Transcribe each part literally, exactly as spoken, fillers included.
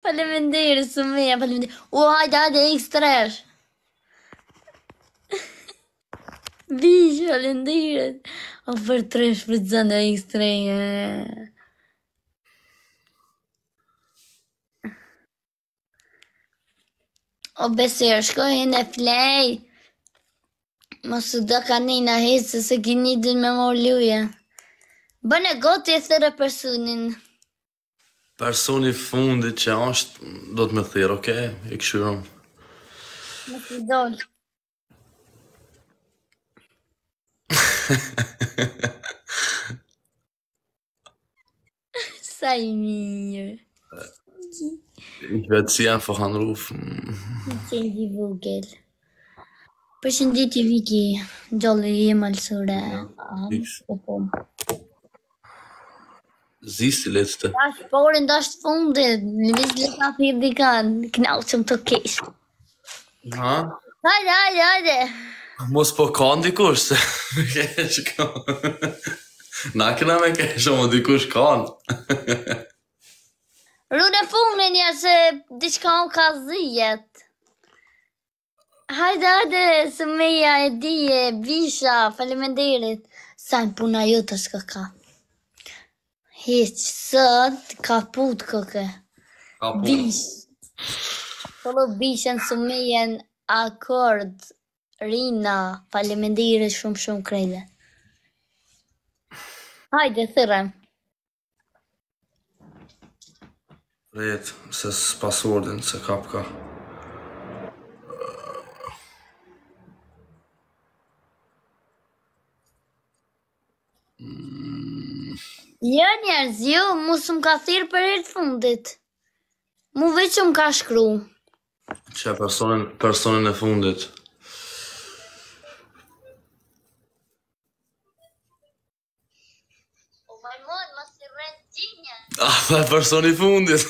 Faleminderit, Sumia, faleminderit. O, hajde, hajde, X tresh. Bish, faleminderit. O, për tresh, për të zënë X tre. O, besir, shkojnë e flej. Mos u do ka një në hecë, se kini din me mor luje. Bëne goti e thire personin. Personi fundit që është, do të më thirë, oke? I këshyrum. Më të dollë. Sa i mirë. Ich werde sie einfach anrufen. Qendi vogël. Përshëndetje Viki, gjallë i malsore. Siehst du letzte? Dash porën dash të fundit, në vizë le ka thirë dikan, knaqëm të kesh. Ha? Hajde, hajde, hajde. Mos po kanë dikush, se me kesh kanë. Na këna me kesh, o më dikush kanë. Rune funin ja se diçka unë ka zijet. Hajde, hajde, se meja e dije, visha, faleminderit. Sa në puna ju të shka ka. Hiq, sët, ka put këke. Ka put. Bish. Solo bishën sumejen akord. Rina, faleminderit shumë shumë krejde. Hajde, thyrem. Ret, se s'pas ordin, se kap ka. Jo njerëz, jo, mu s'm ka thirë për herë të fundit. Mu veç më ka shkru. Që personin, personin e fundit. O majmon, ma si rrën gjinja. Ah, dhe personi i fundit.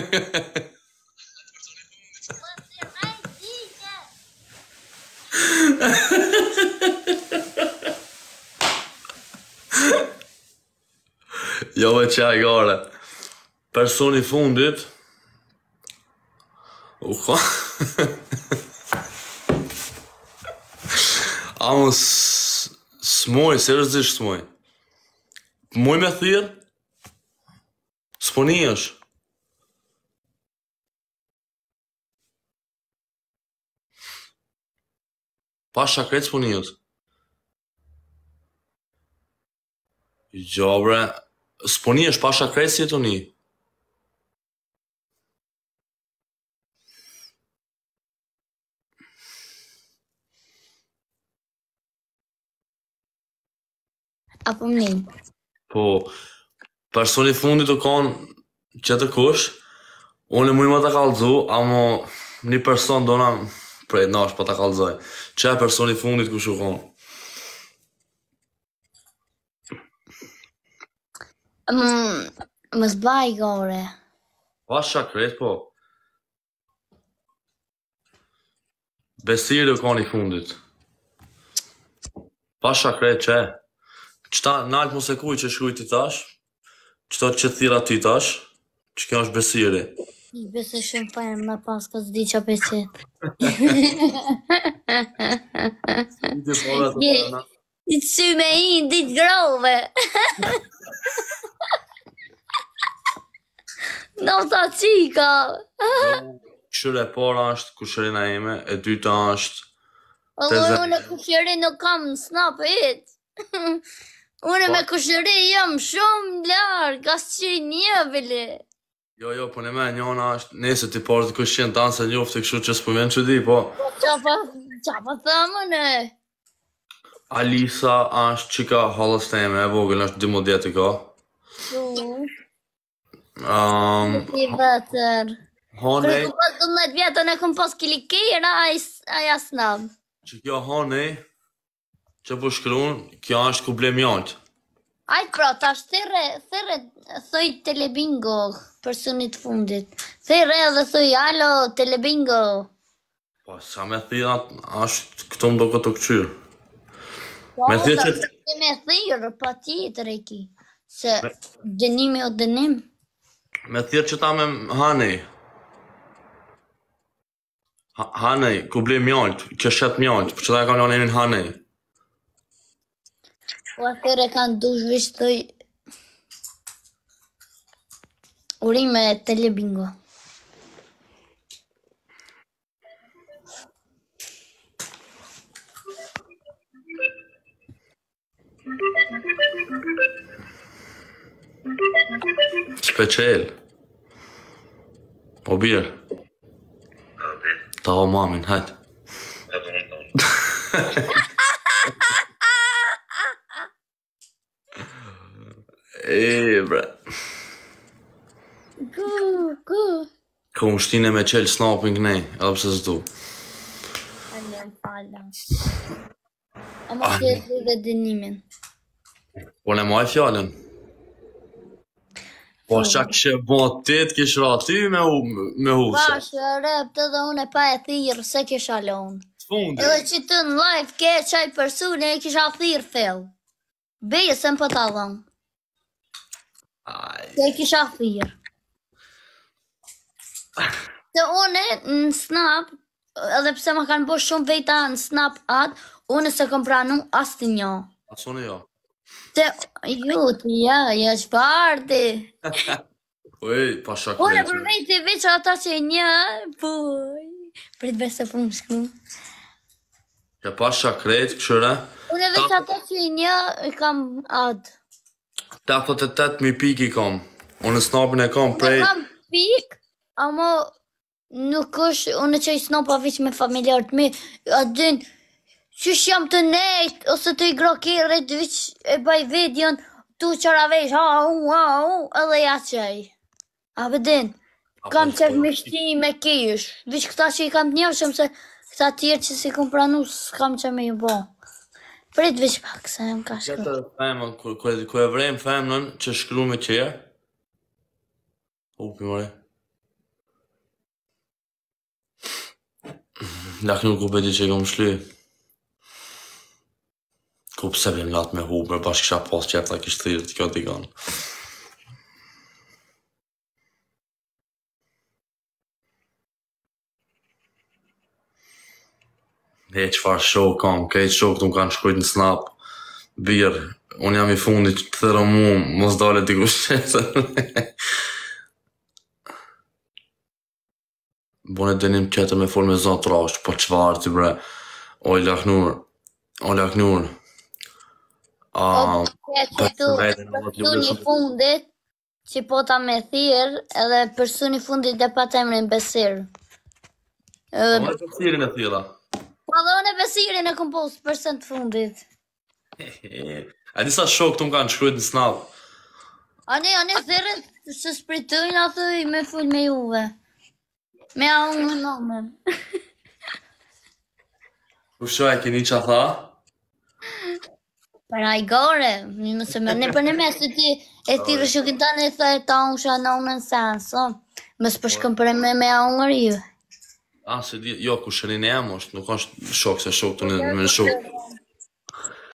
Ma si rrën gjinja. Jo me qaj gare. Personi i fundit. U ka. Amo s'moj, seriozisht s'moj. Moj me thirë? S'po një është. Pa shakret s'po një është. Jo bre, s'po një është pa shakret si e të një. Apo më një. Po, personi fundit u kanë që të kush, unë e mujë më të kalëzu, amo një person do na prej nash pa të kalëzoj. Që e personi fundit kush u kanë? Më zbaj gore. Pa shakret, po. Besiri u kanë i fundit. Pa shakret që e. Qëta naltë mos e kuj që shkuj ti tash, qëta që thira ti tash, që kjo është besiri. I besë shumë fajnë më pas ka zdi që peqet. I të sy me i në ditë grove. Në ta qika. Këshyre e para është kushërina ime, e dyta është... Allo, unë e kushëri nuk kam në snapit. Unë me kushëri jam shumë largë, asë që i një vile. Jo, jo, po në me njona është, nese ti parë të kush qenë tanë se njoftë, kështu që s'po vjen që di, po... Qa pa, qa pa thëmë, në? Alisa është qika halës teme, e vogël është dimodjet i ka. Um, I vetër. Hanej, Kërë ku pas dhëmët vjetën e këm pas kilikera, aja snabë. që kjo hanej, që po shkruun, kjo është kublem jantë. Ajtë pra, tash thire, thire, thoj telebingo, personit fundit. Thire edhe thoj, alo, telebingo. Po, sa me thira, është këto më do këtë këqyrë. Po, Me thirë që... se me thirë, pa tjetër e ki. Se dënimi o dënim. Me thirë që ta me hanej. Ha- Hanej, ku ble mjalt, kjo shet mjalt, për që da ka lanë emrin Hanej. Po atëre kanë dush vishtoj urime telebingo. Special. O birë. Ta o mamin, hajt. E, bre. Ku, ku? Ku më shtine me qelë snapin kënej, edhe pse s'du. A një më fala. A më të jetë dhe dënimin. Po ne maj fjallën. Po qa kështë bo tëtë kështë ra ty me, hu, me huse. Bashë, rep të dhe unë e pa e thirë, se kisha lonë. Fundi. Edhe që të në live ke qaj persune e kisha thirë fell. Beje se më pëta dhëmë. Aj. Se kisha thirë. Se une në snap, edhe pse më kanë bo shumë vejta në snap atë, une se kom pranu as të një. Asone jo. Se ju të ja, ja shparti. Oj, pa shak Une leqe. për vejtë e veç ata që një, puj. Prit bese për më shku. Ja pa shak leqe, këshëre. Une veç ata që një, i kam atë. tetëdhjetë e tetë mijë pik i kam. Unë në snapin e kam Unë prej... kam pik, ama nuk është, unë që i snapa veç me familjarët mi, a din, qysh jam të nejt, ose të i grokerit, veç e baj videon, tu qara veç, ha, u, ha, u, edhe ja qaj. A bedin, kam qef me shti me kish, veç këta që i kam të njëshëm, se këta tjerë që si kom pranu, s'kam që me ju bo. Prit veç pak, se jam ka shkru. Këtë femën, ku, ku, ku e vrem femën që shkru me qërë. Upi, more. Lak nuk u beti që i kom shly. Ku pse vjen lat me huber, bashkë kisha pas qef ta kishtë thirë të kjo t'i kanë. E qëfar shok kam, kejt shok të më kanë shkujt në snap. Birë, unë jam i fundit që të thërë mu, mos dale t'i kushqesën. Bone dënim tjetër me fol me zonë trash, po qëfar ti bre. Oj laknur, o laknur. A, Ja që tu, personi fundit, që po ta me thirë, edhe personi fundit dhe pa të emrin Besir. Edhe, po e të thirin e thira. pa dhe unë e Besirin e kom postë person të fundit. A disa shok të më kanë shkujt në snap. Ani, ani thirë, se spritojnë atë me full me juve. Me a unë në nomen. U shoj, keni që a tha? Para i gore, nëse me ne për në mes të ti e thirë shukin ta në thërë ta unë shë në unë në senso. Mes për shkëm për me me a unë ju. Ah, se di, jo, ku shërin e jam është, nuk është shok se shok të në, në shok.